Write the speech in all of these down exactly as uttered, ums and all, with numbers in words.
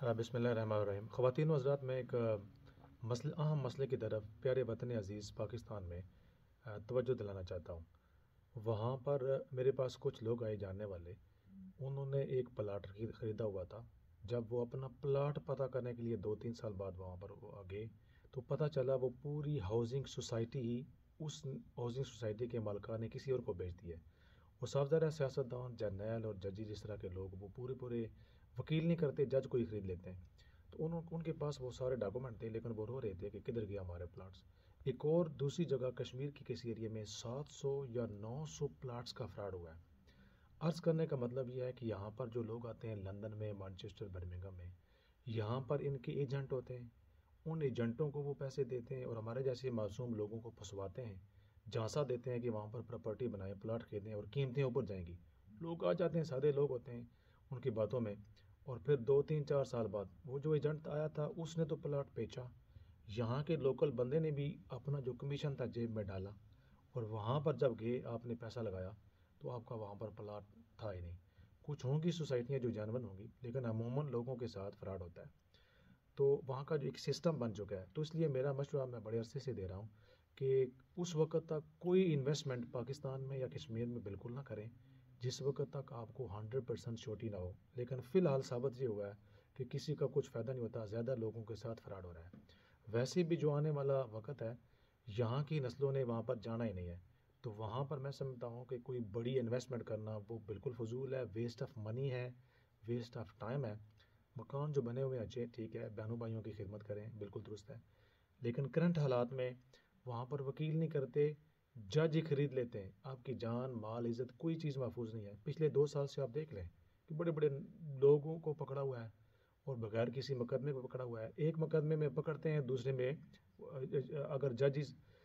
बिस्मिल्लाहिर्रहमानिर्रहीम। ख़वातीन व हज़रात, मैं एक अ, मसले अहम मसले की तरफ प्यारे वतन अज़ीज़ पाकिस्तान में अ, तवज्जो दिलाना चाहता हूँ। वहाँ पर अ, मेरे पास कुछ लोग आए जानने वाले। उन्होंने एक प्लाट खरीद ख़रीदा हुआ था। जब वो अपना प्लाट पता करने के लिए दो तीन साल बाद वहाँ पर वो आ गए, तो पता चला वो पूरी हाउसिंग सोसाइटी ही उस हाउसिंग सोसाइटी के मालिकान ने किसी और को बेच दी है। वो साफ ज़ाहिर है, सियासतदान, जर्नैल और जजेस इस तरह के लोग वो पूरे पूरे वकील नहीं करते, जज को ही ख़रीद लेते हैं। तो उन उनके पास वो सारे डॉक्यूमेंट थे, लेकिन वो रो रहे थे कि किधर गया हमारे प्लाट्स। एक और दूसरी जगह कश्मीर की किसी एरिया में सात सौ या नौ सौ प्लाट्स का फ्रॉड हुआ है। अर्ज़ करने का मतलब यह है कि यहाँ पर जो लोग आते हैं लंदन में, मैनचेस्टर, बर्मिंघम में, यहाँ पर इनके एजेंट होते हैं। उन एजेंटों को वो पैसे देते हैं और हमारे जैसे मासूम लोगों को फंसवाते हैं। झांसा देते हैं कि वहाँ पर प्रॉपर्टी बनाएं, प्लाट खरीदें और कीमतें ऊपर जाएंगी। लोग आ जाते हैं, सादे लोग होते हैं उनकी बातों में। और फिर दो तीन चार साल बाद वो जो एजेंट आया था उसने तो प्लाट बेचा। यहाँ के लोकल बंदे ने भी अपना जो कमीशन था जेब में डाला, और वहाँ पर जब गए आपने पैसा लगाया तो आपका वहाँ पर प्लाट था ही नहीं। कुछ होंगी सोसाइटियाँ जो जानवन होंगी, लेकिन अमूमन लोगों के साथ फ्रॉड होता है। तो वहाँ का जो एक सिस्टम बन चुका है, तो इसलिए मेरा मशवरा मैं बड़े अरसे से दे रहा हूँ कि उस वक्त तक कोई इन्वेस्टमेंट पाकिस्तान में या कश्मीर में बिल्कुल ना करें जिस वक्त तक आपको हंड्रेड परसेंट श्योरिटी ना हो। लेकिन फ़िलहाल साबित ये हुआ है कि किसी का कुछ फ़ायदा नहीं होता, ज़्यादा लोगों के साथ फ्रॉड हो रहा है। वैसे भी जो आने वाला वक्त है, यहाँ की नस्लों ने वहाँ पर जाना ही नहीं है। तो वहाँ पर मैं समझता हूँ कि कोई बड़ी इन्वेस्टमेंट करना वो बिल्कुल फजूल है, वेस्ट ऑफ मनी है, वेस्ट ऑफ टाइम है। मकान जो बने हुए हैं अच्छे, ठीक है, बहनों भाइयों की खिदमत करें, बिल्कुल दुरुस्त है। लेकिन करंट हालात में वहाँ पर वकील नहीं करते, जज ही खरीद लेते हैं। आपकी जान, माल, इज़्ज़त कोई चीज़ महफूज नहीं है। पिछले दो साल से आप देख लें कि बड़े बड़े लोगों को पकड़ा हुआ है और बगैर किसी मुकदमे को पकड़ा हुआ है। एक मुकदमे में पकड़ते हैं, दूसरे में अगर जज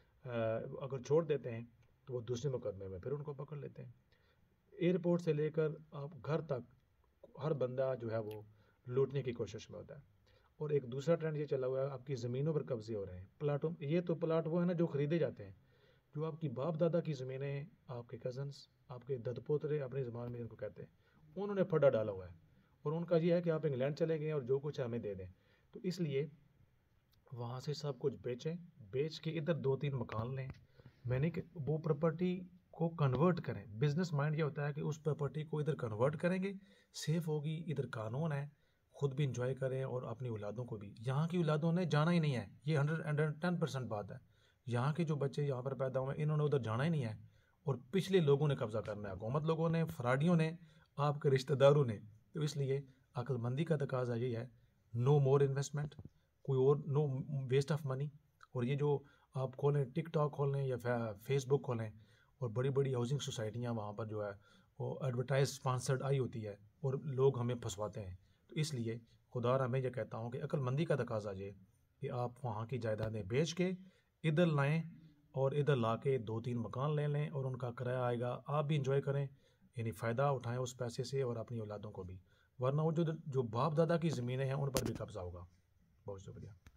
अगर छोड़ देते हैं तो वो दूसरे मुकदमे में फिर उनको पकड़ लेते हैं। एयरपोर्ट से लेकर आप घर तक हर बंदा जो है वो लूटने की कोशिश में होता है। और एक दूसरा ट्रेंड ये चला हुआ है, आपकी ज़मीनों पर कब्जे हो रहे हैं, प्लाटों। ये तो प्लाट वो है ना जो ख़रीदे जाते हैं, जो आपकी बाप दादा की ज़मीनें, आपके कज़न्स, आपके ददपोतरे अपनी ज़बान में जिनको कहते हैं, उन्होंने फड्डा डाला हुआ है। और उनका ये है कि आप इंग्लैंड चले गए और जो कुछ है हमें दे दें। तो इसलिए वहाँ से सब कुछ बेचें, बेच के इधर दो तीन मकान लें। मैंने कि वो प्रॉपर्टी को कन्वर्ट करें। बिजनेस माइंड ये होता है कि उस प्रॉपर्टी को इधर कन्वर्ट करेंगे, सेफ होगी, इधर कानून है, खुद भी इंजॉय करें और अपनी औलादों को भी। यहाँ की औलादों ने जाना ही नहीं है, ये हंड्रेड हंड्रेड टेन परसेंट बात है। यहाँ के जो बच्चे यहाँ पर पैदा हुए इन्होंने उधर जाना ही नहीं है, और पिछले लोगों ने कब्जा करना है, हुकूमत लोगों ने, फराडियों ने, आपके रिश्तेदारों ने। तो इसलिए अक्लमंदी का तकाजा यही है, नो मोर इन्वेस्टमेंट, कोई और, नो वेस्ट ऑफ मनी। और ये जो आप खोलें, टिकटॉक खोलें या फेसबुक खोलें, और बड़ी बड़ी हाउसिंग सोसाइटियाँ वहाँ पर जो है वो एडवर्टाइज स्पॉन्सर्ड आई होती है और लोग हमें फंसवाते हैं। तो इसलिए खुदा मैं ये कहता हूँ कि अक्लमंदी का तकाजा ये कि आप वहाँ की जायदादें बेच के इधर लाएं और इधर ला के दो तीन मकान ले लें और उनका किराया आएगा, आप भी इंजॉय करें, यानी फ़ायदा उठाएं उस पैसे से और अपनी औलादों को भी। वरना वो जो जो बाप दादा की ज़मीनें हैं उन पर भी कब्जा होगा। बहुत शुक्रिया।